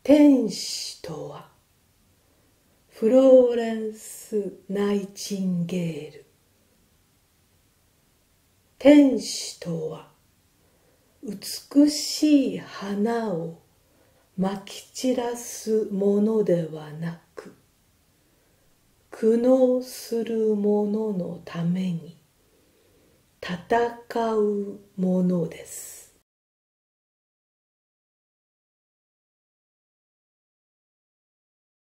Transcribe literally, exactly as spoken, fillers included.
天使とはフローレンス・ナイチンゲール。天使とは美しい花をまき散らすものではなく、苦悩する者のために戦うものです。